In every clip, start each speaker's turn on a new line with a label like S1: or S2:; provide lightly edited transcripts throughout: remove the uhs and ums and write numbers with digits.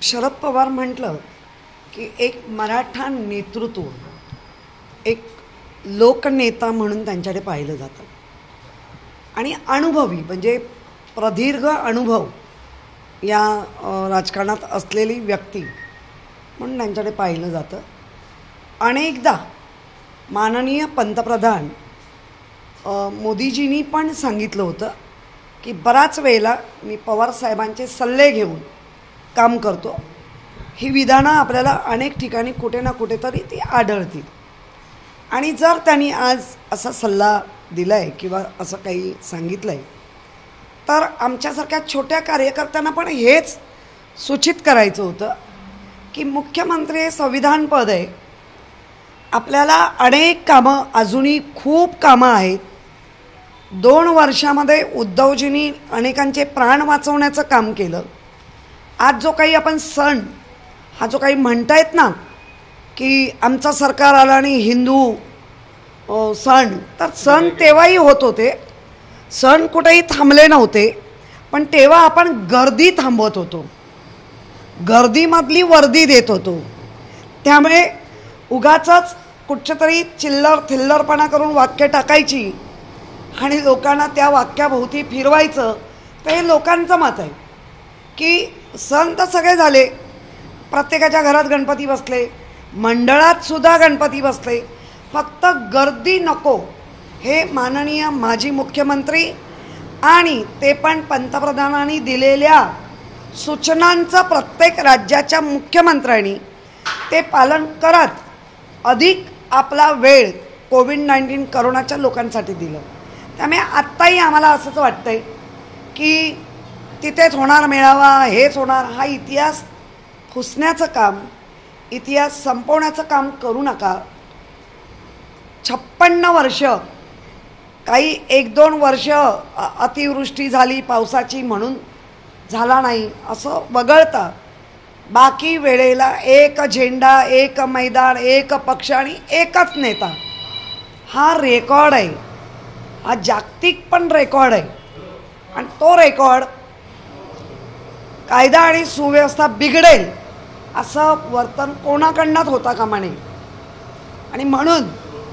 S1: शरद पवार म्हटलं की एक मराठा नेतृत्व, एक लोकनेता म्हणून त्यांच्याकडे पाहिलं जातं आणि अनुभवी म्हणजे प्रदीर्घ अनुभव या राजकारणात असलेली व्यक्ती म्हणून त्यांच्याकडे पाहिलं जातं। अनेकदा माननीय पंतप्रधान मोदीजींनी पण सांगितलं होतं की बराच वेळेला मी पवार साहेबांचे सल्ले घेऊन काम करतो। ही विधानं आपल्याला अनेक ठिकाणी कुठे ना कुठेतरी ती आढळतील आणि जर त्यांनी आज असा सल्ला दिलाय किंवा असं काही सांगितलंय तर आमच्यासारख्या छोट्या कार्यकर्त्यांना पण हेच सूचित करायचं होतं की मुख्यमंत्री हे संविधान पद आहे। आपल्याला अनेक कामं, अजूनही खूप कामं आहेत। 2 वर्षामध्ये उद्धवजींनी अनेकांचे प्राण वाचवण्याचं काम केलं। आज जो काही आपण सण हा जो काही म्हणतायत ना की आमचं सरकार आलं आणि हिंदू सण, तर सण तेव्हाही होत होते, सण कुठेही थांबले नव्हते, पण तेव्हा आपण गर्दी थांबवत होतो, गर्दीमधली वर्दी देत होतो। त्यामुळे उगाचच कुठच्या तरी चिल्लर थिल्लरपणा करून वाक्य टाकायची आणि लोकांना त्या वाक्याभोवती फिरवायचं, तर हे लोकांचं मत आहे की सण तर सगळे झाले, प्रत्येकाच्या घरात गणपती बसले, मंडळात सुद्धा गणपती बसले, फक्त गर्दी नको हे माननीय माजी मुख्यमंत्री आणि ते पण पंतप्रधानांनी दिलेल्या सूचनांचं प्रत्येक राज्याच्या मुख्यमंत्र्यांनी ते पालन करत अधिक आपला वेळ कोविड-19 करोनाच्या लोकांसाठी दिलं। त्यामुळे आत्ताही आम्हाला असंच वाटतंय की तिथेच होणार मेळावा, हेच होणार, हा इतिहास पुसण्याचं काम, इतिहास संपवण्याचं काम करू नका। 56 वर्ष, काही 1-2 वर्ष अतिवृष्टी झाली पावसाची म्हणून झाला नाही असं वगळता बाकी वेळेला एक झेंडा, एक मैदान, एक पक्ष आणि एकच नेता, हा रेकॉर्ड आहे, हा जागतिक पण रेकॉर्ड आहे। आणि तो रेकॉर्ड कायदा आणि सुव्यवस्था बिघडेल असं वर्तन कोणाकडनंच होता कामा नये। आणि म्हणून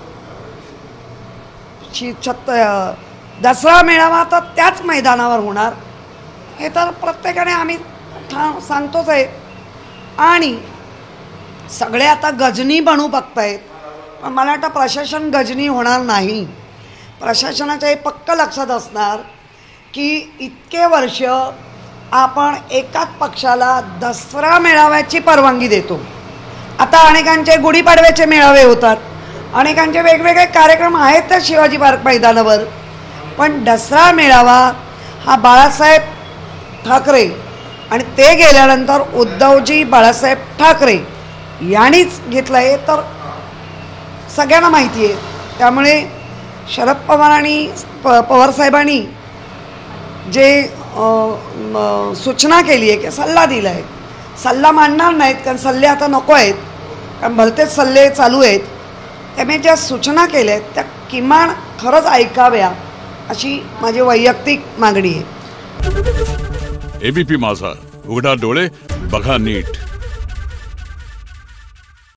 S1: दसरा मेळावा तर त्याच मैदानावर होणार हे तर प्रत्येकाने आम्ही सांगतोच आहे। आणि सगळे आता गजनी बनू बघतायत, पण मला वाटतं प्रशासन गजनी होणार नाही। प्रशासनाच्या हे पक्क लक्षात असणार की इतके वर्ष आपण एकाच पक्षाला दसरा मेळाव्याची परवानगी देतो। आता अनेकांचे गुढीपाडव्याचे मेळावे होतात, अनेकांचे वेगवेगळे कार्यक्रम आहेत त्या शिवाजी पार्क मैदानावर, पण दसरा मेळावा हा बाळासाहेब ठाकरे आणि ते गेल्यानंतर उद्धवजी बाळासाहेब ठाकरे यांनीच घेतलं आहे तर सगळ्यांना माहिती आहे। त्यामुळे शरद पवारांनी पवारसाहेबांनी जे सूचना केली आहे की सल्ला दिला आहे, सल्ला मानणार नाहीत कारण सल्ले आता नको आहेत, कारण भलतेच सल्ले चालू आहेत। त्यामुळे ज्या सूचना केल्या आहेत त्या किमान खरंच ऐकाव्या अशी माझी वैयक्तिक मागणी आहे।
S2: एबीपी माझा, उघडा डोळे बघा नीट।